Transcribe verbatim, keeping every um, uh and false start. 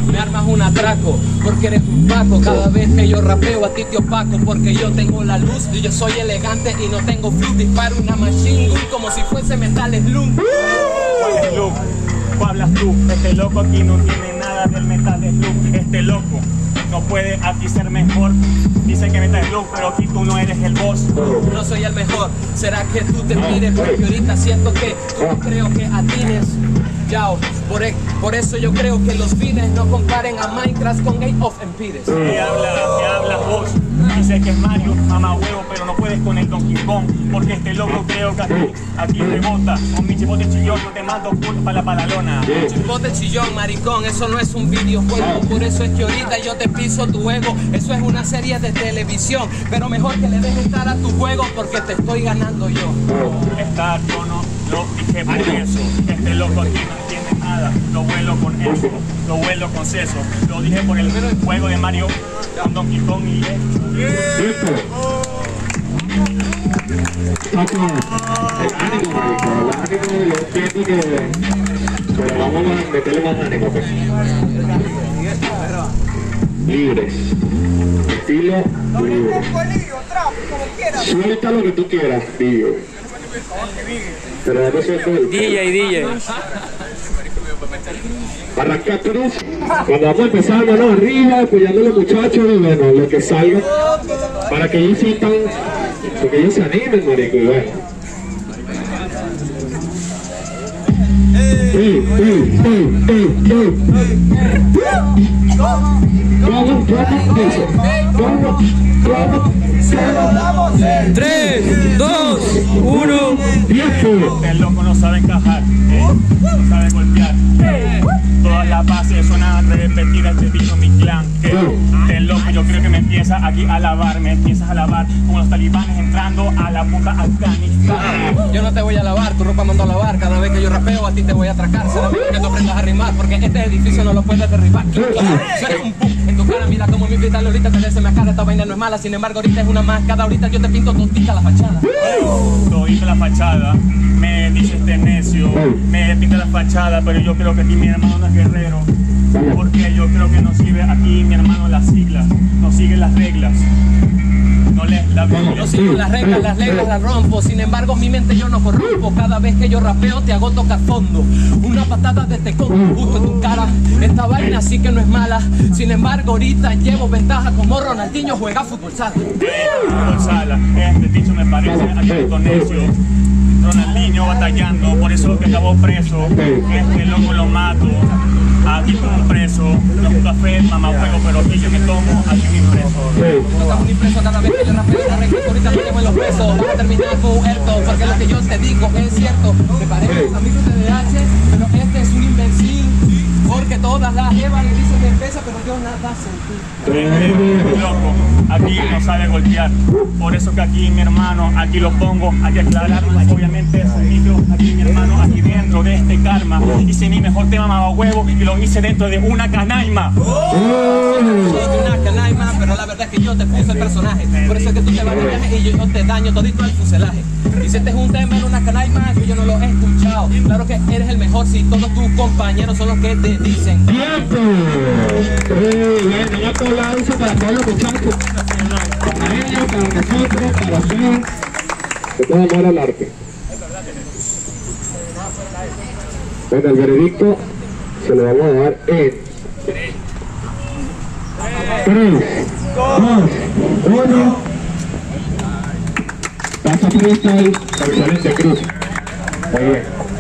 me armas un atraco, porque eres un paco. Cada vez que yo rapeo a ti te opaco, porque yo tengo la luz y yo soy elegante y no tengo flu. Disparo una machine gun como si fuese Metal Slug. ¿Cuál es Slug? ¿Cuál hablas tú? Este loco aquí no tiene nada del Metal Slug. Este loco no puede aquí ser mejor. Dicen que Metal Slug, pero aquí tú no eres el boss. No soy el mejor, ¿será que tú te mires? Porque ahorita siento que tú no creo que atines. Yao, por, e por eso yo creo que los fines no comparen a Minecraft con Age of Empires. ¿Qué habla? ¿Qué hablas vos? Dice que es Mario, mamá huevo, pero no puedes con el Donkey Kong. Porque este loco creo que aquí, aquí rebota. Con mi chipote chillón yo te mando punto para la palalona. Chipote chillón, maricón, eso no es un videojuego. Por eso es que ahorita yo te piso tu ego. Eso es una serie de televisión, pero mejor que le dejes estar a tu juego, porque te estoy ganando yo. Estar, yo no lo dije por eso. Este loco aquí no entiende nada. Lo vuelo con eso, lo vuelo con seso. Lo dije por el juego de Mario con Donkey Kong y Listo. Saco el ánimo, marico. El ánimo, yo siento que... Pero vamos a meterle más ánimo, pues. Libres. Estilo libre. Suelta lo que tú quieras, tío. Pero dame suelto el... D J, D J. Arranca cruz. Cuando vamos a empezar, mano arriba, apoyando a los muchachos y bueno, lo que salga, para que ellos sientan, para que ellos se animen, marico, y bueno. Ey, ey, ey, ey, ey. Vamos, vamos, eso. Vamos, vamos, vamos. tres, dos, uno. Tiempo. el loco no sabe encajar, eh, no sabe golpear. Eh, todas las bases suenan repetidas, este bicho mi clan. Que el loco yo creo que me empieza aquí a lavar, me empiezas a lavar como los talibanes entrando a la puta Afganistán. Yo no te voy a lavar, tu ropa mando a lavar. Cada vez que yo rapeo a ti te voy a atracar. Será mejor que tú aprendas a rimar, porque este edificio no lo puedes derribar. Suena un pum en tu cara, mira como mi vida ahorita te se me cara. Esta vaina no es mala, sin embargo ahorita es una máscara. Ahorita yo te pinto todita la fachada. Todita la fachada, me dice este necio, me pinta la fachada, pero yo creo que aquí mi hermano no es guerrero. Porque yo creo que no sirve aquí mi hermano las siglas, no sigue las reglas. No lees la Biblia. Yo sigo las reglas, las reglas las rompo. Sin embargo, mi mente yo no corrompo. Cada vez que yo rapeo te hago tocar fondo. Una patada de este con justo en tu cara. Esta vaina sí que no es mala. Sin embargo, ahorita llevo ventaja como Ronaldinho juega fútbol sala. Fútbol sala, este dicho me parece a necio. Ronaldinho batallando, por eso que acabó preso. Este loco lo mato, aquí como preso. No es un café, mamá juego, pero aquí yo me tomo, aquí mi preso. Tocas un impreso cada vez que yo rapeo. La regla ahorita no llevo en los pesos. Vas a terminar muerto, porque lo que yo te digo es cierto. Me parece a mí que te D H, pero este es un imbécil. Porque todas las jevas le dicen que pesa, pero yo nada sentí. Este loco, aquí no sabe golpear. Por eso que aquí mi hermano, aquí lo pongo, hay que aclarar. Obviamente es un micro, aquí mi hermano, aquí dentro de este karma. Hice mi mejor tema mamá huevo y lo hice dentro de una canaima. Una canaima, pero la verdad es que yo te puse el personaje. Por eso es que tú te vas de viaje y yo no te daño todito el fuselaje. Y si este es un tema en una canaima que yo no lo he escuchado. Claro que eres el mejor si todos tus compañeros son los que te dicen. ¡Tiempo! Eh, bien, un aplauso para todos los muchachos. Para ellos, para nosotros, para ustedes. De todo amor al arte. Bueno, el veredicto se lo vamos a dar en tres, dos, uno. Pasa freestyle, excelente cruz. Muy bien.